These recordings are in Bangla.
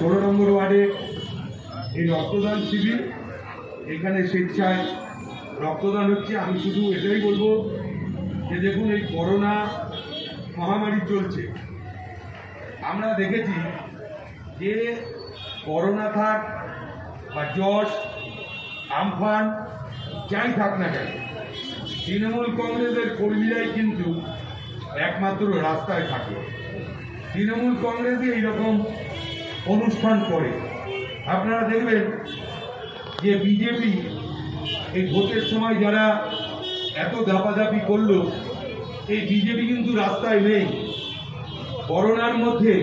16 নম্বর ওয়ার্ডে এই রক্তদান শিবির, এখানে স্বেচ্ছায় রক্তদান হচ্ছে। আমি শুধু এটাই বলবো যে দেখুন, এই করোনা মহামারী চলছে, আমরা দেখেছি যে করোনা থাক বা যশ আমফান যাই থাক না কেন, তৃণমূল কংগ্রেসের কর্মীরাই কিন্তু একমাত্র রাস্তায় থাকে। তৃণমূল কংগ্রেসে এইরকম অনুষ্ঠান করে। আপনারা দেখবেন যে বিজেপি এই ভোটের সময় যারা এত দাপাদাপি করলো, এই বিজেপি কিন্তু রাস্তায় নেই। করোনার মধ্যে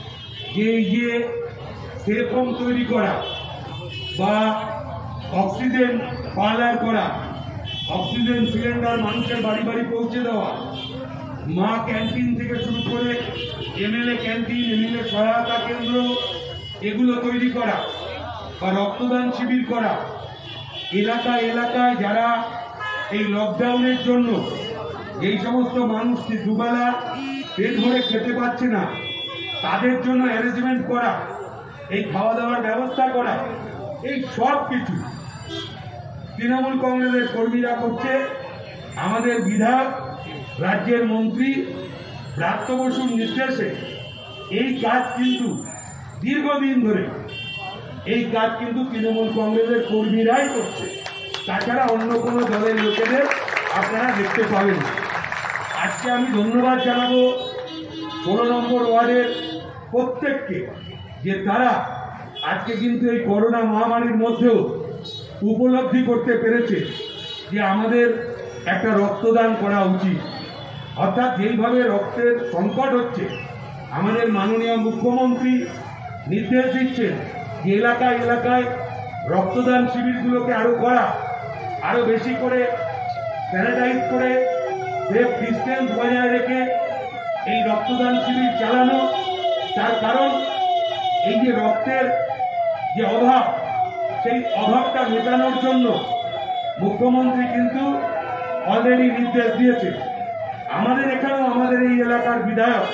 যে সেরকম তৈরি করা বা অক্সিজেন পার্লার করা, অক্সিজেন সিলিন্ডার মানুষের বাড়ি বাড়ি পৌঁছে দেওয়া, মা ক্যান্টিন থেকে শুরু করে এমএলএ ক্যান্টিন, এমএলএ সহায়তা কেন্দ্র, এগুলো তৈরি করা বা রক্তদান শিবির করা, এলাকায় এলাকায় যারা এই লকডাউনের জন্য এই সমস্ত মানুষকে দুবেলা পেট ভরে খেতে পাচ্ছে না, তাদের জন্য অ্যারেঞ্জমেন্ট করা, এই খাওয়া দাওয়ার ব্যবস্থা করা, এই সব কিছু তৃণমূল কংগ্রেসের কর্মীরা করছে। আমাদের বিধায়ক, রাজ্যের মন্ত্রী ব্রাত্য বসুর নির্দেশে এই কাজ কিন্তু দীর্ঘদিন ধরে এই কাজ কিন্তু তৃণমূল কংগ্রেসের কর্মীরাই করছে, তাছাড়া অন্য কোনো দলের লোকেদের আপনারা দেখতে পাবেন না। আজকে আমি ধন্যবাদ জানাবো 16 নম্বর ওয়ার্ডের প্রত্যেককে, যে তারা আজকে কিন্তু এই করোনা মহামারীর মধ্যেও উপলব্ধি করতে পেরেছে যে আমাদের একটা রক্তদান করা উচিত। অর্থাৎ যেইভাবে রক্তের সংকট হচ্ছে, আমাদের মাননীয় মুখ্যমন্ত্রী নির্দেশ দিচ্ছেন যে এলাকায় এলাকায় রক্তদান শিবিরগুলোকে আরো করা, আরো বেশি করে স্যানিটাইজ করে সেফ ডিস্টেন্স বজায় রেখে এই রক্তদান শিবির চালানো। তার কারণ এই যে রক্তের যে অভাব, সেই অভাবটা মেটানোর জন্য মুখ্যমন্ত্রী কিন্তু অলরেডি নির্দেশ দিয়েছে। আমাদের এখানেও আমাদের এই এলাকার বিধায়ক,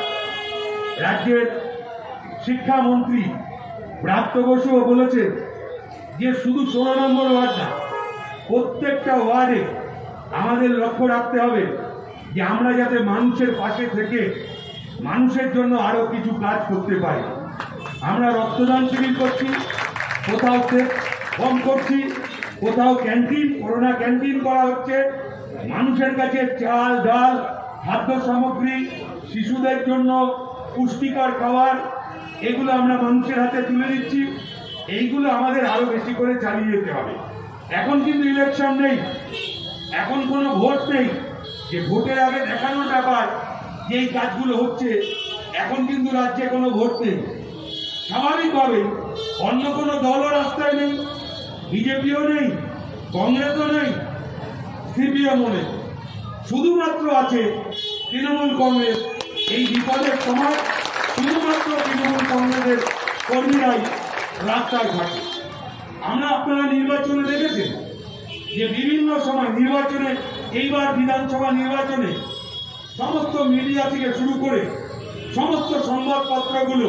রাজ্যের শিক্ষামন্ত্রী ব্রাত্য বসুও বলেছে যে শুধু 16 নম্বর ওয়ার্ড না, প্রত্যেকটা ওয়ার্ডে আমাদের লক্ষ্য রাখতে হবে যে আমরা যাতে মানুষের পাশে থেকে মানুষের জন্য আরো কিছু কাজ করতে পারি। আমরা রক্তদান শিবির করছি, কোথাও কম করছি, কোথাও ক্যান্টিন, করোনা ক্যান্টিন করা হচ্ছে, মানুষের কাছে চাল ডাল খাদ্য সামগ্রী, শিশুদের জন্য পুষ্টিকর খাবার, এগুলো আমরা মানুষের হাতে তুলে দিচ্ছি। এইগুলো আমাদের আরো বেশি করে চালিয়ে যেতে হবে। এখন কিন্তু ইলেকশন নেই, এখন কোনো ভোট নেই যে ভোটের আগে দেখানোর ব্যাপার যে এই কাজগুলো হচ্ছে। এখন কিন্তু রাজ্যে কোনো ভোট নেই, স্বাভাবিকভাবে অন্য কোনো দলও রাস্তায় নেই, বিজেপিও নেই, কংগ্রেসও নেই, সিপিএমও নেই, শুধুমাত্র আছে তৃণমূল কংগ্রেস। এই বিপদের সময় শুধুমাত্র তৃণমূল কংগ্রেসের কর্মীরাই রাস্তায় থাকে। আপনারা নির্বাচনে দেখেছেন যে বিভিন্ন সময় নির্বাচনে, এইবার বিধানসভা নির্বাচনে সমস্ত মিডিয়া থেকে শুরু করে সমস্ত সংবাদপত্রগুলো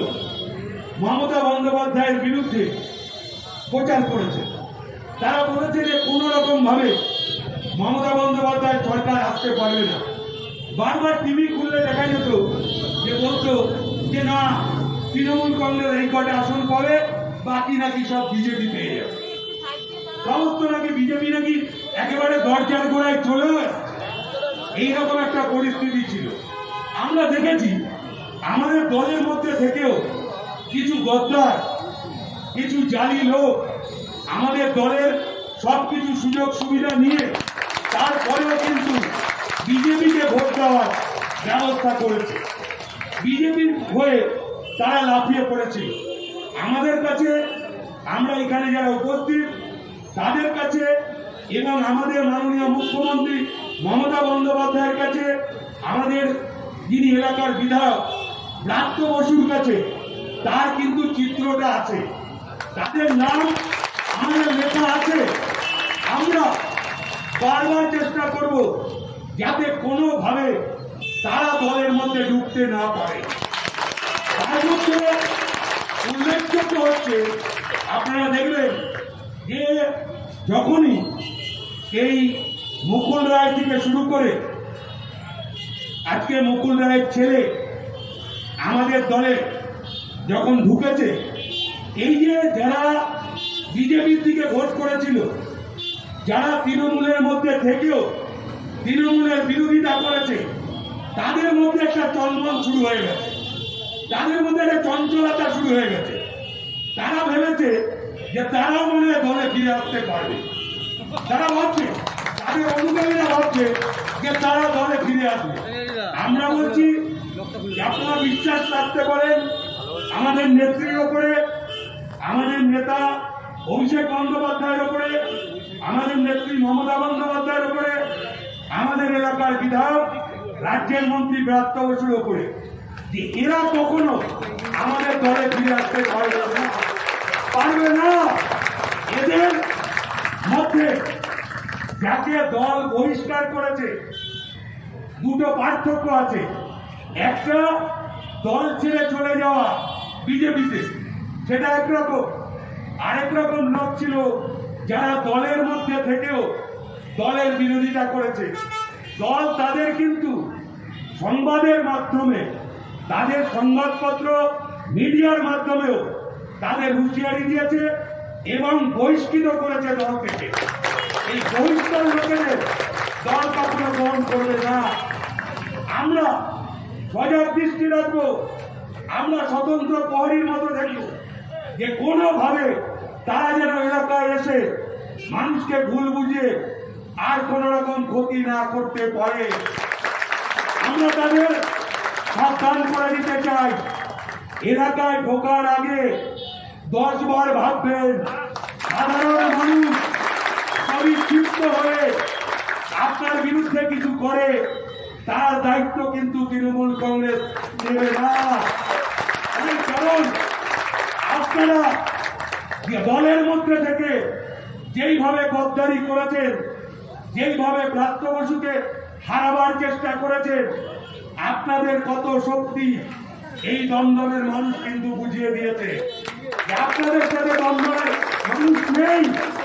মমতা বন্দ্যোপাধ্যায়ের বিরুদ্ধে প্রচার করেছে। তারা বলেছে যে কোনো রকম ভাবে মমতা বন্দ্যোপাধ্যায় সরকার আসতে পারবে না। বারবার টিভি খুললে দেখা যেত যে বলতো যে না, তৃণমূল কংগ্রেস এই কটা আসন পাবে, বাকি নাকি সব বিজেপি পেয়ে যাবে। সমস্ত নাকি বিজেপি নাকি একেবারে দরজার গোড়ায় চলে আসছে, এইরকম একটা পরিস্থিতি ছিল। আমরা দেখেছি আমাদের দলের মধ্যে থেকেও কিছু গদ্দার, কিছু জালি লোক আমাদের দলের সবকিছু সুযোগ সুবিধা নিয়ে তারপরেও কিন্তু বিজেপিকে ভোট দেওয়ার ব্যবস্থা করেছে। বিজেপির হয়ে তারা লাফিয়ে পড়েছিল। আমাদের কাছে, আমরা এখানে যারা উপস্থিত তাদের কাছে এবং আমাদের মাননীয় মুখ্যমন্ত্রী মমতা বন্দ্যোপাধ্যায়ের কাছে, আমাদের যিনি এলাকার বিধায়ক ব্রাত্য বসুর কাছে, তার কিন্তু চিত্রটা আছে, তাদের নাম আমাদের লেখা আছে। আমরা বারবার চেষ্টা করব যাতে কোনোভাবে তারা দলের মধ্যে ঢুকতে না পারে। তার মধ্যে উল্লেখযোগ্য হচ্ছে, আপনারা দেখবেন যে যখনই এই মুকুল রায় থেকে শুরু করে আজকে মুকুল রায়ের ছেলে আমাদের দলে যখন ঢুকেছে, এই যে যারা বিজেপির দিকে ভোট করেছিল, যারা তৃণমূলের মধ্যে থেকেও তৃণমূলের বিরোধিতা করেছে, তাদের মধ্যে একটা চলমল শুরু হয়ে গেছে, তাদের মধ্যে একটা চঞ্চলতা শুরু হয়ে গেছে। তারা ভেবেছে যে তারাও মনে হয় দলে ফিরে আসতে পারবে। তারা ভাবছে, তাদের অনুগামীরা ভাবছে যে তারা দলে ফিরে আসবে। আমরা বলছি আপনারা বিশ্বাস রাখতে পারেন আমাদের নেত্রীর ওপরে, আমাদের নেতা অভিষেক বন্দ্যোপাধ্যায়ের ওপরে, আমাদের নেত্রী মমতা বন্দ্যোপাধ্যায়ের ওপরে, আমাদের এলাকার বিধায়ক, রাজ্যের মন্ত্রী ব্রাত্য বসুর ওপরে, যে এরা কখনো আমাদের দলে ফিরে আসতে পারবে না। এদের মধ্যে যাকে দল বহিষ্কার করেছে, দুটো পার্থক্য আছে। একটা দল ছেড়ে চলে যাওয়া বিজেপিতে, সেটা একরকম। আরেক রকম লোক ছিল যারা দলের মধ্যে থেকেও দলের বিরোধিতা করেছে। দল তাদের কিন্তু সংবাদের মাধ্যমে, তাদের সংবাদপত্র মিডিয়ার মাধ্যমেও তাদের হুঁশিয়ারি দিয়েছে এবং বহিষ্কৃত করেছে দল থেকে। এই বহিষ্কার লোকেদের দল কখনো গ্রহণ করবে না। আমরা সজাগ দৃষ্টি রাখবো, আমরা স্বতন্ত্র প্রহরীর মতো দেখবো যে কোনোভাবে তারা যেন এলাকায় এসে মানুষকে ভুল বুঝে আর কোন রকম ক্ষতি না করতে পারে। আমরা তাদের সাবধান করে দিতে চাই, এলাকায় ঢোকার আগে 10 বার ভাববেন। সাধারণ মানুষ সবই ক্ষিপ্ত হয়ে আপনার বিরুদ্ধে কিছু করে, তার দায়িত্ব কিন্তু তৃণমূল কংগ্রেস নেবে না। কারণ আপনারা দলের মধ্যে থেকে যেইভাবে গদ্দারি করেছেন, যেইভাবে ব্রাত্য বসুকে হারাবার চেষ্টা করেছেন, আপনাদের কত শক্তি এই দমদমের মানুষ কিন্তু বুঝিয়ে দিয়েছে। আপনাদের সাথে দমদমের মানুষ নেই,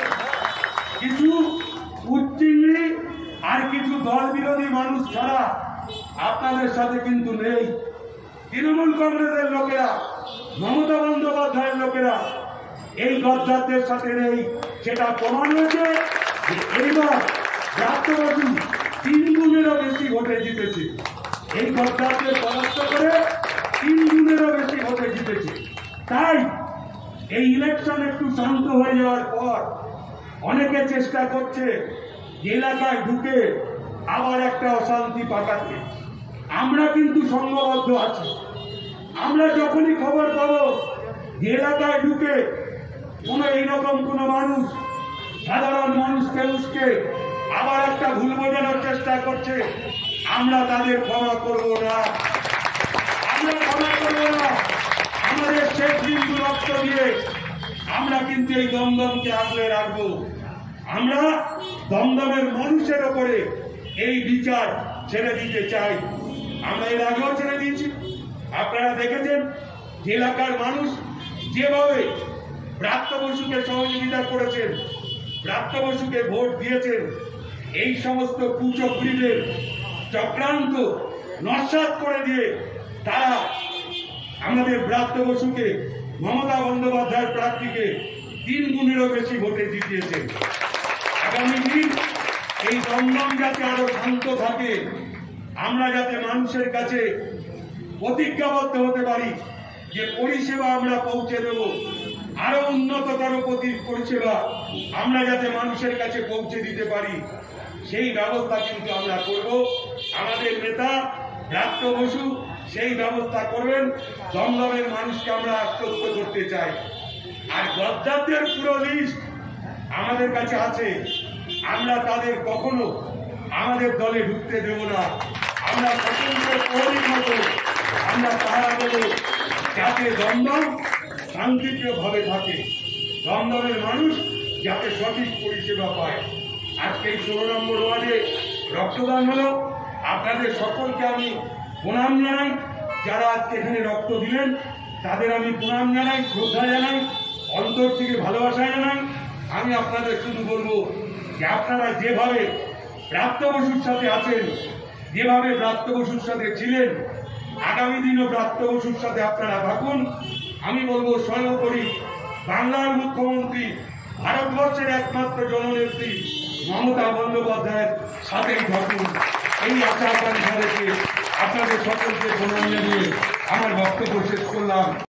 কিছু উচ্চিংড়ি আর কিছু দল বিরোধী মানুষ ছাড়া আপনাদের সাথে কিন্তু নেই। তৃণমূল কংগ্রেসের লোকেরা, মমতা বন্দ্যোপাধ্যায়ের লোকেরা এই গদ্দারদের সাথে নেই। সেটা প্রমাণ হয়েছে যে এইবার ব্রাত্য বসু 3 গুণেরও বেশি ভোটে জিতেছে। এই গদ্দারদের পরাস্ত করে 3 গুণেরও বেশি ভোটে জিতেছে। তাই এই ইলেকশন একটু শান্ত হয়ে যাওয়ার পর অনেকে চেষ্টা করছে এলাকায় ঢুকে আবার একটা অশান্তি পাকাতে। আমরা কিন্তু সংঘবদ্ধ আছি। আমরা যখনই খবর পাবো এলাকায় ঢুকে কোন এইরকম কোন মানুষ সাধারণ মানুষকে উস্কে আবার একটা ভুল বোঝানোর চেষ্টা করছে, আমরা তাদের ক্ষমা করব না, আমরা ক্ষমা করব না। আমাদের শেষ বিন্দু রক্ত দিয়ে আমরা কিন্তু এই দমদমকে আগলে রাখবো। আমরা দমদমের মানুষের ওপরে এই বিচার ছেড়ে দিতে চাই। আমরা এর আগেও ছেড়ে দিয়েছি। আপনারা দেখেছেন এলাকার মানুষ যেভাবে ব্রাত্য বসুকে সহযোগিতা করেছেন, ব্রাত্য বসুকে ভোট দিয়েছেন, এই সমস্ত কুচক্রীদের চক্রান্ত নস্যাৎ করে দিয়ে তারা আমাদের ব্রাত্য বসুকে, মমতা বন্দ্যোপাধ্যায়ের প্রার্থীকে 3 গুণেরও বেশি ভোটে জিতিয়েছেন। আগামী দিন এই দমদম যাতে আরো শান্ত থাকে, আমরা যাতে মানুষের কাছে প্রতিজ্ঞাবদ্ধ হতে পারি যে পরিষেবা আমরা পৌঁছে দেব, আরো উন্নততর পরিষেবা আমরা যাতে মানুষের কাছে পৌঁছে দিতে পারি, সেই ব্যবস্থা কিন্তু আমরা করব। আমাদের নেতা ব্রাত্য বসু সেই ব্যবস্থা করবেন। দমদমের মানুষকে আমরা আশ্বস্ত করতে চাই। আর গদ্দারদের পুরো লিস্ট আমাদের কাছে আছে, আমরা তাদের কখনো আমাদের দলে ঢুকতে দেব না। আমরা স্বতন্ত্র প্রহরীর মতো আমরা পাহারা দেব যাতে দমদম শান্তিপ্রিয়ভাবে থাকে, দমদমের মানুষ যাতে সঠিক পরিষেবা পায়। আজকে এই 16 নম্বর ওয়ার্ডে রক্তদান হলো। আপনাদের সকলকে আমি প্রণাম জানাই যারা আজকে এখানে রক্ত দিলেন। তাদের আমি প্রণাম জানাই, শ্রদ্ধা জানাই, অন্তর থেকে ভালোবাসা জানাই। আমি আপনাদের শুধু বলবো যে আপনারা যেভাবে ব্রাত্য বসুর সাথে আছেন, যেভাবে ব্রাত্য বসুর সাথে ছিলেন, আগামী দিনও ব্রাত্য বসুর সাথে আপনারা থাকুন। আমি বলবো সর্বোপরি বাংলার মুখ্যমন্ত্রী, ভারতবর্ষের একমাত্র জননেত্রী মমতা বন্দ্যোপাধ্যায়ের সাথেই থাকুন। এই আশা আকাঙ্ক্ষা রেখে আপনাদের সকলকে প্রণাম জানিয়ে আমার বক্তব্য শেষ করলাম।